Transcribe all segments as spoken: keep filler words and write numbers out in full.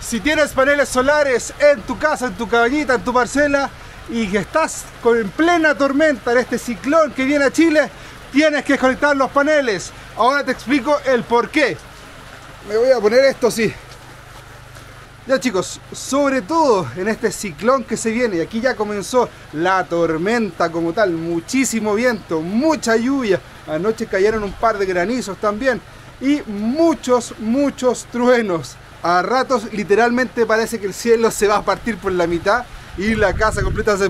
Si tienes paneles solares en tu casa, en tu cabañita, en tu parcela y que estás con, en plena tormenta en este ciclón que viene a Chile, tienes que desconectar los paneles. Ahora te explico el por qué. Me voy a poner esto así. Ya chicos, sobre todo en este ciclón que se viene, y aquí ya comenzó la tormenta como tal, muchísimo viento, mucha lluvia, anoche cayeron un par de granizos también y muchos, muchos truenos. A ratos literalmente parece que el cielo se va a partir por la mitad y la casa completa hace...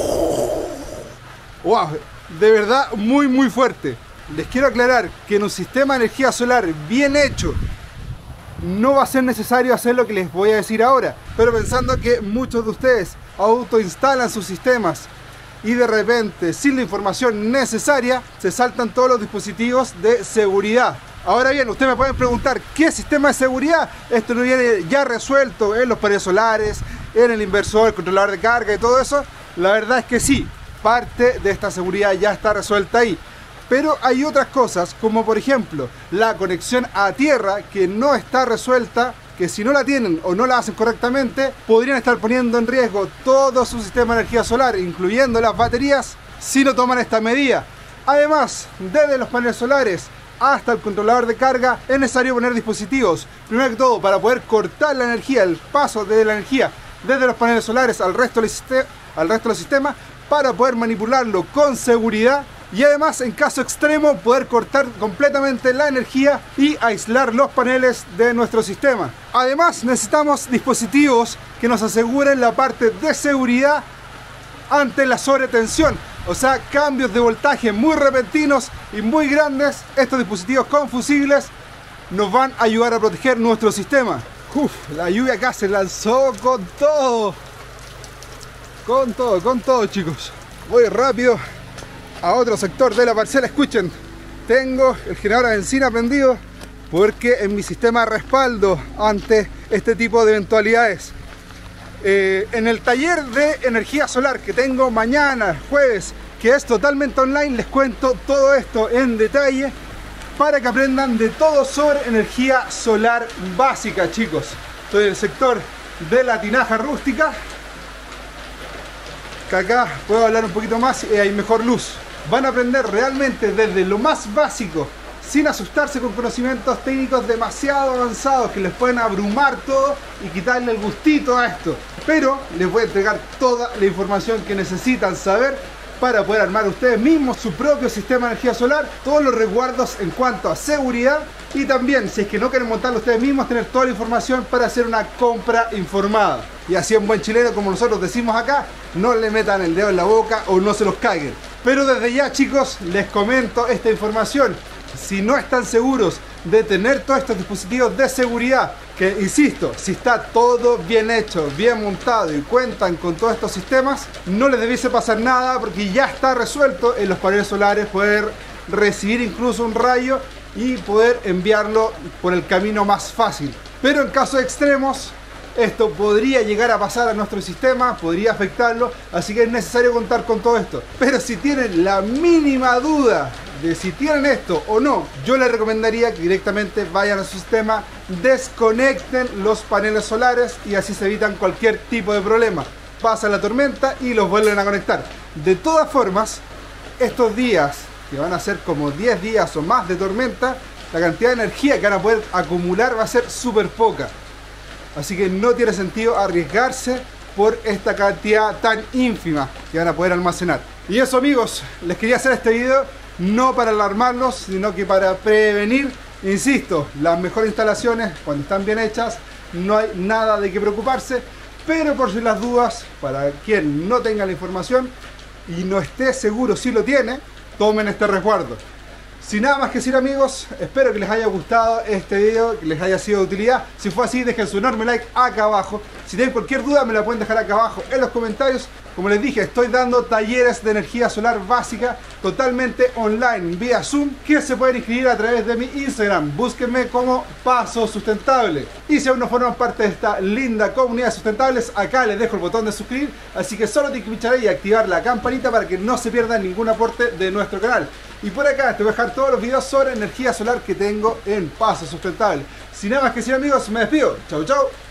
¡Wow! De verdad muy muy fuerte. Les quiero aclarar que en un sistema de energía solar bien hecho no va a ser necesario hacer lo que les voy a decir ahora, pero pensando que muchos de ustedes autoinstalan sus sistemas y de repente sin la información necesaria se saltan todos los dispositivos de seguridad. Ahora bien, ustedes me pueden preguntar, ¿qué sistema de seguridad? Esto no viene ya resuelto en los paneles solares, en el inversor, el controlador de carga y todo eso. La verdad es que sí, parte de esta seguridad ya está resuelta ahí. Pero hay otras cosas, como por ejemplo, la conexión a tierra, que no está resuelta, que si no la tienen o no la hacen correctamente, podrían estar poniendo en riesgo todo su sistema de energía solar, incluyendo las baterías, si no toman esta medida. Además, desde los paneles solares hasta el controlador de carga, es necesario poner dispositivos. Primero que todo, para poder cortar la energía, el paso de la energía desde los paneles solares al resto del, al resto del sistema, para poder manipularlo con seguridad. Y además, en caso extremo, poder cortar completamente la energía y aislar los paneles de nuestro sistema. Además, necesitamos dispositivos que nos aseguren la parte de seguridad ante la sobretensión. O sea, cambios de voltaje muy repentinos y muy grandes. Estos dispositivos con fusibles nos van a ayudar a proteger nuestro sistema. Uf, la lluvia acá se lanzó con todo. Con todo, con todo, chicos. Voy rápido a otro sector de la parcela. Escuchen, tengo el generador a benzina prendido porque en mi sistema de respaldo ante este tipo de eventualidades, eh, en el taller de energía solar que tengo mañana jueves, que es totalmente online, les cuento todo esto en detalle para que aprendan de todo sobre energía solar básica, chicos. Estoy en el sector de la tinaja rústica, que acá puedo hablar un poquito más y hay mejor luz. Van a aprender realmente desde lo más básico, sin asustarse con conocimientos técnicos demasiado avanzados que les pueden abrumar todo y quitarle el gustito a esto. Pero les voy a entregar toda la información que necesitan saber para poder armar ustedes mismos su propio sistema de energía solar, todos los resguardos en cuanto a seguridad y también, si es que no quieren montarlo ustedes mismos, tener toda la información para hacer una compra informada. Y así en buen chileno, como nosotros decimos acá, no le metan el dedo en la boca o no se los caguen. Pero desde ya, chicos, les comento esta información. Si no están seguros de tener todos estos dispositivos de seguridad, que insisto, si está todo bien hecho, bien montado y cuentan con todos estos sistemas, no les debiese pasar nada porque ya está resuelto en los paneles solares poder recibir incluso un rayo y poder enviarlo por el camino más fácil. Pero en casos extremos, esto podría llegar a pasar a nuestro sistema, podría afectarlo, así que es necesario contar con todo esto. Pero si tienen la mínima duda de si tienen esto o no, yo les recomendaría que directamente vayan a su sistema, desconecten los paneles solares y así se evitan cualquier tipo de problema. Pasa la tormenta y los vuelven a conectar. De todas formas, estos días, que van a ser como diez días o más de tormenta, la cantidad de energía que van a poder acumular va a ser súper poca. Así que no tiene sentido arriesgarse por esta cantidad tan ínfima que van a poder almacenar. Y eso, amigos, les quería hacer este video no para alarmarlos, sino que para prevenir. Insisto, las mejores instalaciones, cuando están bien hechas, no hay nada de qué preocuparse. Pero por si las dudas, para quien no tenga la información y no esté seguro si lo tiene, tomen este resguardo. Sin nada más que decir, amigos, espero que les haya gustado este video, que les haya sido de utilidad. Si fue así, dejen su enorme like acá abajo. Si tienen cualquier duda, me la pueden dejar acá abajo en los comentarios. Como les dije, estoy dando talleres de energía solar básica totalmente online, vía Zoom, que se pueden inscribir a través de mi Instagram. Búsquenme como Paso Sustentable. Y si aún no forman parte de esta linda comunidad de sustentables, acá les dejo el botón de suscribir. Así que solo tienen que pinchar ahí y activar la campanita para que no se pierdan ningún aporte de nuestro canal. Y por acá te voy a dejar todos los videos sobre energía solar que tengo en Paso Sustentable. Sin nada más que decir, amigos, me despido. Chau, chau.